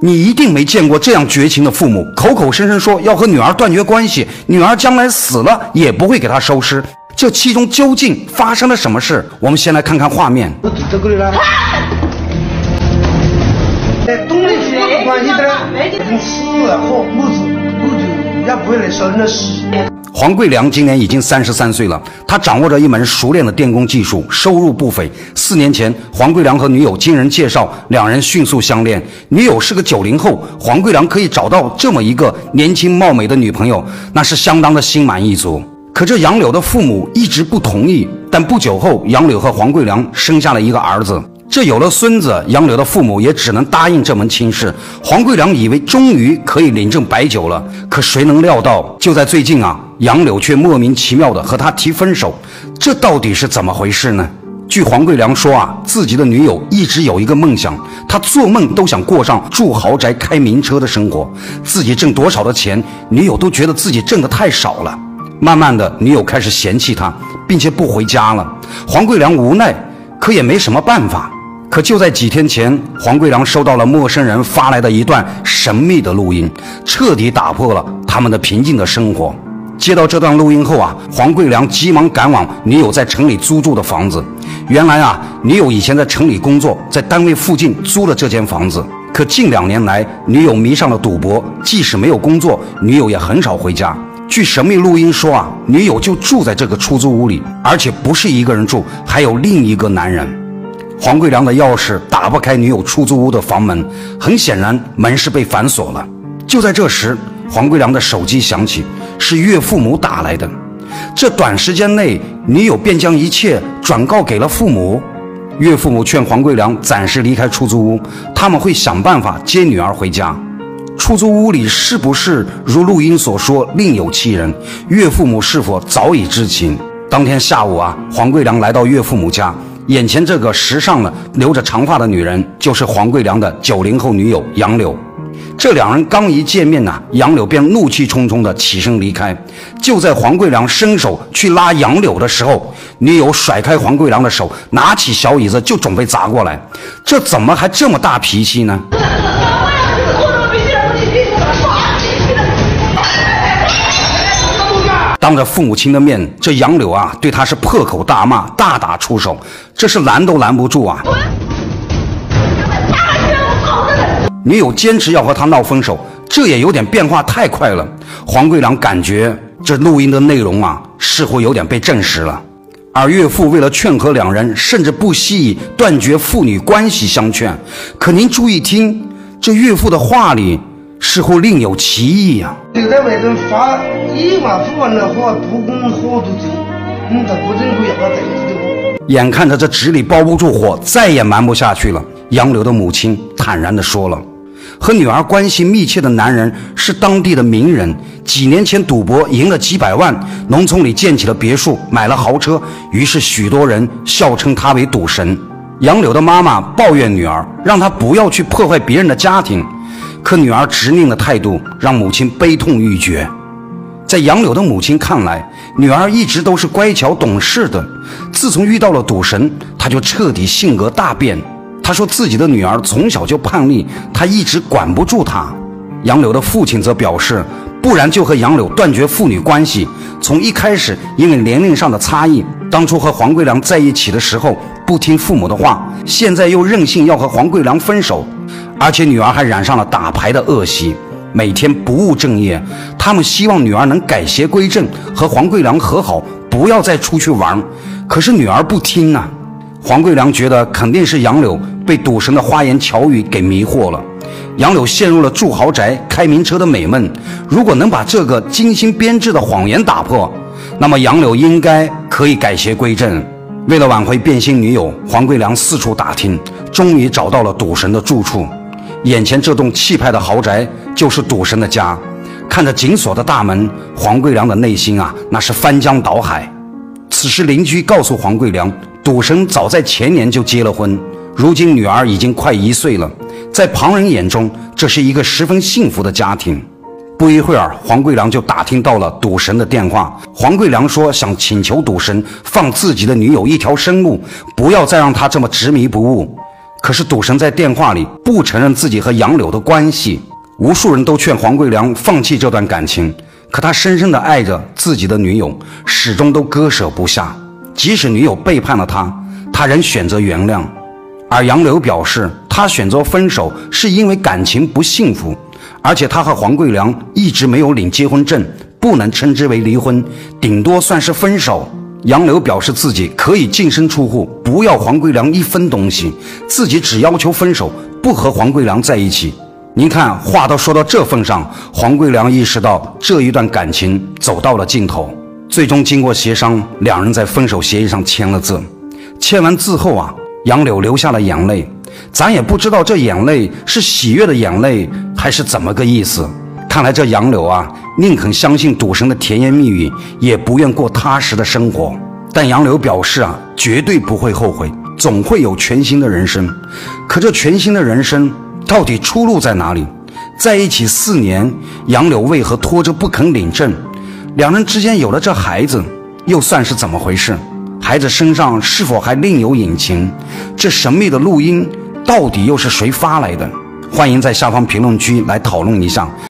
你一定没见过这样绝情的父母，口口声声说要和女儿断绝关系，女儿将来死了也不会给他收尸。这其中究竟发生了什么事？我们先来看看画面。黄桂良今年已经33岁了，他掌握着一门熟练的电工技术，收入不菲。4年前，黄桂良和女友经人介绍，两人迅速相恋。女友是个90后，黄桂良可以找到这么一个年轻貌美的女朋友，那是相当的心满意足。可这杨柳的父母一直不同意，但不久后，杨柳和黄桂良生下了一个儿子。这有了孙子，杨柳的父母也只能答应这门亲事。黄桂良以为终于可以领证摆酒了，可谁能料到，就在最近啊，杨柳却莫名其妙的和他提分手，这到底是怎么回事呢？据黄桂良说啊，自己的女友一直有一个梦想，他做梦都想过上住豪宅、开名车的生活。自己挣多少的钱，女友都觉得自己挣得太少了。慢慢的，女友开始嫌弃他，并且不回家了。黄桂良无奈，可也没什么办法。可就在几天前，黄桂良收到了陌生人发来的一段神秘的录音，彻底打破了他们的平静的生活。接到这段录音后啊，黄桂良急忙赶往女友在城里租住的房子。原来啊，女友以前在城里工作，在单位附近租了这间房子。可近2年来，女友迷上了赌博，即使没有工作，女友也很少回家。据神秘录音说啊，女友就住在这个出租屋里，而且不是一个人住，还有另一个男人。黄桂良的钥匙打不开女友出租屋的房门，很显然门是被反锁了。就在这时，黄桂良的手机响起，是岳父母打来的。这短时间内，女友便将一切转告给了父母。岳父母劝黄桂良暂时离开出租屋，他们会想办法接女儿回家。出租屋里是不是如录音所说另有其人？岳父母是否早已知情？当天下午啊，黄桂良来到岳父母家，眼前这个时尚了、留着长发的女人，就是黄桂良的90后女友杨柳。这两人刚一见面啊，杨柳便怒气冲冲地起身离开。就在黄桂良伸手去拉杨柳的时候，女友甩开黄桂良的手，拿起小椅子就准备砸过来。这怎么还这么大脾气呢？当着父母亲的面，这杨柳啊，对他是破口大骂，大打出手，这是拦都拦不住啊！女友坚持要和他闹分手，这也有点变化太快了。黄桂良感觉这录音的内容啊，似乎有点被证实了。而岳父为了劝和两人，甚至不惜以断绝父女关系相劝。可您注意听，这岳父的话里似乎另有其意呀。 就在外头发1万5万的话，不公好多钱，他不认可也把带着的。 眼看着这纸里包不住火，再也瞒不下去了。杨柳的母亲坦然地说了，和女儿关系密切的男人是当地的名人，几年前赌博赢了几百万，农村里建起了别墅，买了豪车，于是许多人笑称他为赌神。杨柳的妈妈抱怨女儿，让她不要去破坏别人的家庭，可女儿执拗的态度让母亲悲痛欲绝。在杨柳的母亲看来，女儿一直都是乖巧懂事的，自从遇到了赌神，她就彻底性格大变。她说自己的女儿从小就叛逆，她一直管不住她。杨柳的父亲则表示，不然就和杨柳断绝父女关系。从一开始因为年龄上的差异，当初和黄桂良在一起的时候不听父母的话，现在又任性要和黄桂良分手，而且女儿还染上了打牌的恶习，每天不务正业。他们希望女儿能改邪归正，和黄桂良和好，不要再出去玩。可是女儿不听啊。黄桂良觉得肯定是杨柳被赌神的花言巧语给迷惑了。杨柳陷入了住豪宅、开名车的美梦，如果能把这个精心编制的谎言打破，那么杨柳应该可以改邪归正。为了挽回变心女友，黄桂良四处打听，终于找到了赌神的住处。眼前这栋气派的豪宅就是赌神的家。看着紧锁的大门，黄桂良的内心啊，那是翻江倒海。此时邻居告诉黄桂良，赌神早在前年就结了婚，如今女儿已经快1岁了，在旁人眼中，这是一个十分幸福的家庭。不一会儿，黄桂良就打听到了赌神的电话。黄桂良说想请求赌神放自己的女友一条生路，不要再让她这么执迷不悟。 可是赌神在电话里不承认自己和杨柳的关系。无数人都劝黄贵良放弃这段感情，可他深深地爱着自己的女友，始终都割舍不下。即使女友背叛了他，他仍选择原谅。而杨柳表示，他选择分手是因为感情不幸福，而且他和黄贵良一直没有领结婚证，不能称之为离婚，顶多算是分手。杨柳表示自己可以净身出户，不要黄贵良一分东西，自己只要求分手，不和黄贵良在一起。您看，话都说到这份上，黄贵良意识到这一段感情走到了尽头。最终经过协商，两人在分手协议上签了字。签完字后啊，杨柳流下了眼泪，咱也不知道这眼泪是喜悦的眼泪还是怎么个意思。看来这杨柳啊，宁肯相信赌神的甜言蜜语，也不愿过踏实的生活。但杨柳表示啊，绝对不会后悔，总会有全新的人生。可这全新的人生到底出路在哪里？在一起4年，杨柳为何拖着不肯领证？两人之间有了这孩子，又算是怎么回事？孩子身上是否还另有隐情？这神秘的录音到底又是谁发来的？欢迎在下方评论区来讨论一下。